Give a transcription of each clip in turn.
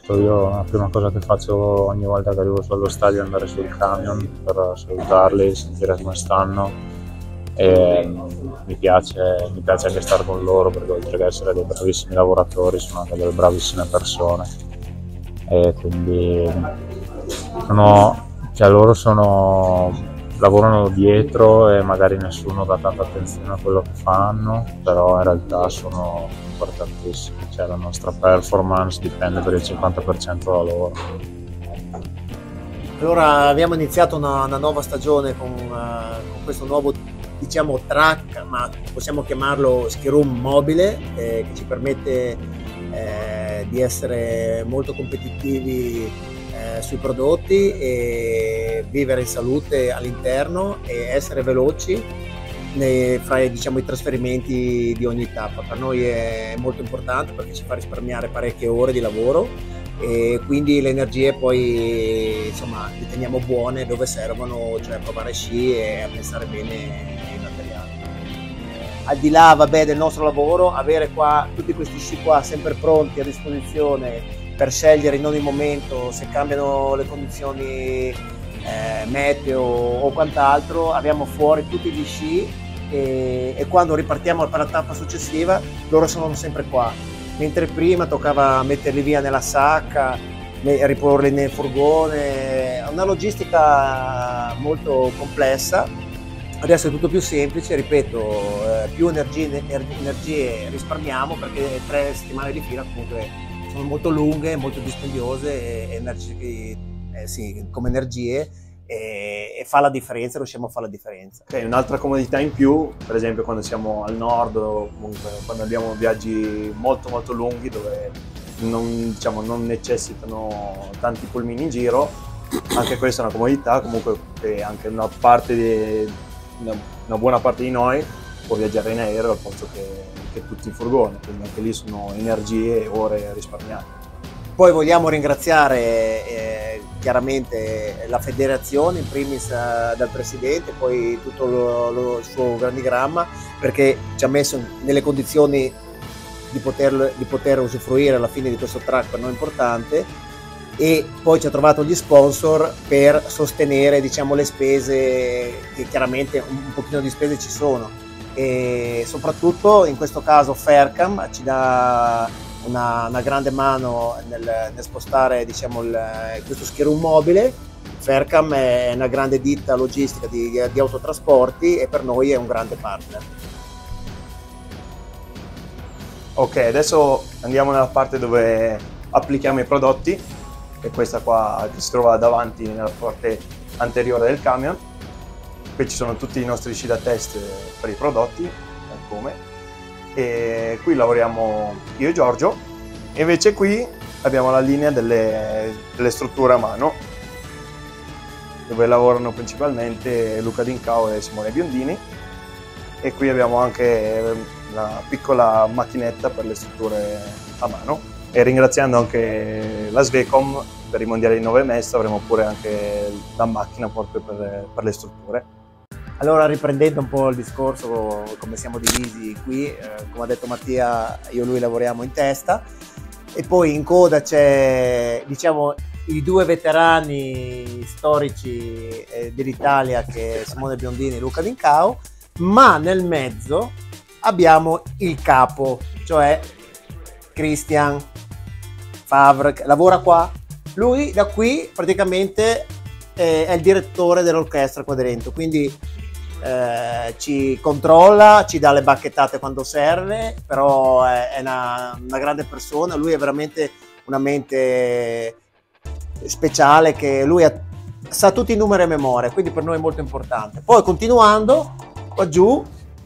Io la prima cosa che faccio ogni volta che arrivo sullo stadio è andare sul camion per salutarli, sentire come stanno e mi piace anche stare con loro perché oltre che essere dei bravissimi lavoratori sono anche delle bravissime persone e quindi lavorano dietro e magari nessuno dà tanta attenzione a quello che fanno, però in realtà sono importantissimi, cioè la nostra performance dipende per il 50% da loro. Allora abbiamo iniziato una nuova stagione con questo nuovo, diciamo, track, ma possiamo chiamarlo ski room mobile, che ci permette di essere molto competitivi sui prodotti e vivere in salute all'interno e essere veloci fra, diciamo, i trasferimenti di ogni tappa. Per noi è molto importante perché ci fa risparmiare parecchie ore di lavoro e quindi le energie poi, insomma, le teniamo buone dove servono, cioè a provare sci e a pensare bene ai materiali. Al di là, vabbè, del nostro lavoro, avere qua tutti questi sci qua sempre pronti a disposizione per scegliere in ogni momento se cambiano le condizioni meteo o quant'altro, abbiamo fuori tutti gli sci e quando ripartiamo per la tappa successiva loro sono sempre qua, mentre prima toccava metterli via nella sacca, riporli nel furgone, una logistica molto complessa. Adesso è tutto più semplice, ripeto, più energie risparmiamo perché 3 settimane di fila comunque sono molto lunghe, molto dispendiose come energie e fa la differenza, riusciamo a fare la differenza. Okay, un'altra comodità in più, per esempio quando siamo al nord o comunque quando abbiamo viaggi molto molto lunghi dove non necessitano tanti pulmini in giro, anche questa è una comodità, comunque anche una buona parte di noi può viaggiare in aereo al posto che tutti in furgone, quindi anche lì sono energie e ore risparmiate. Poi vogliamo ringraziare chiaramente la federazione, in primis dal presidente, poi tutto il suo organigramma, perché ci ha messo nelle condizioni di poter usufruire alla fine di questo track per noi importante, e poi ci ha trovato gli sponsor per sostenere, diciamo, le spese, che chiaramente un pochino di spese ci sono, e soprattutto in questo caso Faircam ci dà una grande mano nel spostare, diciamo, questo ski room mobile. Faircam è una grande ditta logistica di autotrasporti e per noi è un grande partner. Ok, adesso andiamo nella parte dove applichiamo i prodotti, e questa qua che si trova davanti nella parte anteriore del camion. Qui ci sono tutti i nostri sci da test per i prodotti, come, e qui lavoriamo io e Giorgio, e invece qui abbiamo la linea delle strutture a mano, dove lavorano principalmente Luca D'Incao e Simone Biondini, e qui abbiamo anche una piccola macchinetta per le strutture a mano, e ringraziando anche la Svecom per i mondiali di 9 messe avremo pure anche la macchina proprio per le strutture. Allora, riprendendo un po' il discorso, come siamo divisi qui, come ha detto Mattia, io e lui lavoriamo in testa, e poi in coda c'è, diciamo, i 2 veterani storici dell'Italia, che è Simone Biondini e Luca D'Incao, ma nel mezzo abbiamo il capo, cioè Christian Favre, che lavora qua. Lui da qui praticamente è il direttore dell'orchestra qua dentro, quindi ci controlla, ci dà le bacchettate quando serve, però è una grande persona. Lui è veramente una mente speciale, che lui sa tutti i numeri a memoria, quindi per noi è molto importante. Poi, continuando, qua giù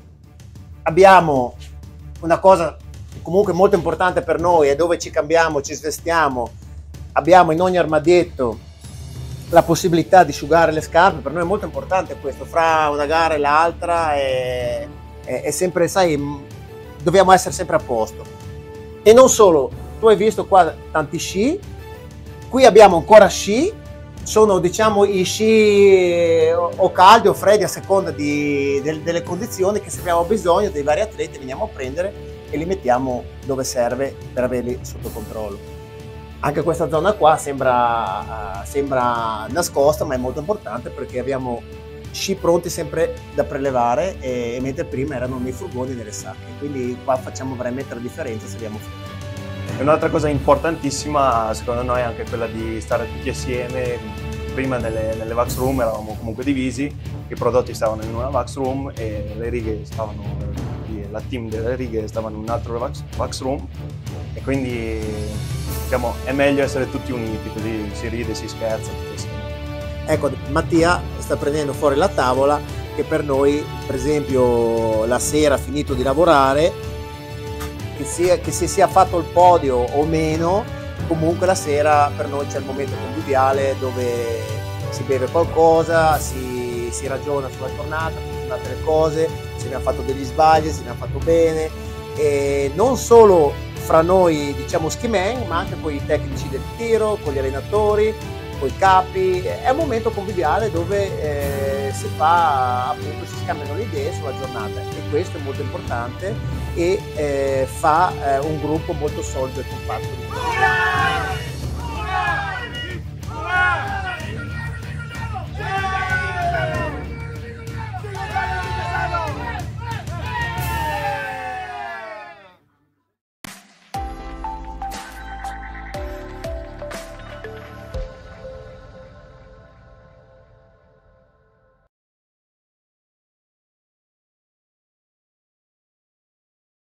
abbiamo una cosa comunque molto importante per noi, è dove ci cambiamo, ci svestiamo. Abbiamo in ogni armadietto la possibilità di asciugare le scarpe. Per noi è molto importante questo, fra una gara e l'altra è sempre, sai, dobbiamo essere sempre a posto. E non solo, tu hai visto qua tanti sci, qui abbiamo ancora sci, sono, diciamo, i sci o caldi o freddi a seconda delle condizioni, che se abbiamo bisogno dei vari atleti veniamo a prendere e li mettiamo dove serve per averli sotto controllo. Anche questa zona qua sembra nascosta, ma è molto importante perché abbiamo sci pronti sempre da prelevare, mentre prima erano nei furgoni e nelle sacche, quindi qua facciamo veramente la differenza se abbiamo fretta. E un'altra cosa importantissima secondo noi è anche quella di stare tutti assieme. Prima nelle wax room eravamo comunque divisi, i prodotti stavano in una wax room e le righe stavano, la team delle righe stavano in un altro wax room, e quindi diciamo è meglio essere tutti uniti, così si ride, si scherza tutti assieme. Ecco, Mattia sta prendendo fuori la tavola che per noi, per esempio, la sera finito di lavorare, che si sia fatto il podio o meno, comunque la sera per noi c'è il momento conviviale dove si beve qualcosa, si ragiona sulla giornata, come sono andate le cose, se abbiamo fatto degli sbagli, se abbiamo fatto bene, e non solo fra noi, diciamo, ski man, ma anche con i tecnici del tiro, con gli allenatori, con i capi. È un momento conviviale dove si scambiano le idee sulla giornata, e questo è molto importante e fa un gruppo molto solido e compatto.